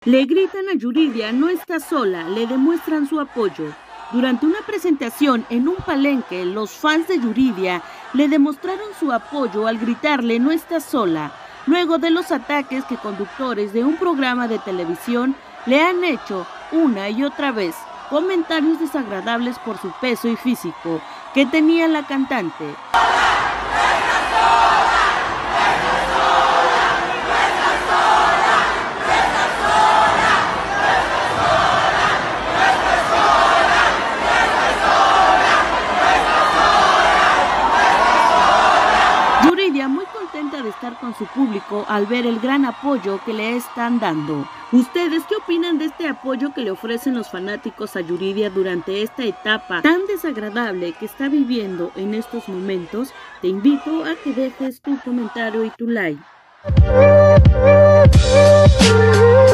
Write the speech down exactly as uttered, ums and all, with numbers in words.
Le gritan a Yuridia, no está sola, le demuestran su apoyo. Durante una presentación en un palenque, los fans de Yuridia le demostraron su apoyo al gritarle no está sola, luego de los ataques que conductores de un programa de televisión le han hecho una y otra vez, comentarios desagradables por su peso y físico que tenía la cantante. Yuridia muy contenta de estar con su público al ver el gran apoyo que le están dando. ¿Ustedes qué opinan de este apoyo que le ofrecen los fanáticos a Yuridia durante esta etapa tan desagradable que está viviendo en estos momentos? Te invito a que dejes tu comentario y tu like.